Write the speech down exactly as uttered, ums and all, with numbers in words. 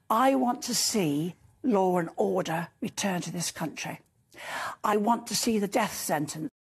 I want to see law and order return to this country. I want to see the death sentence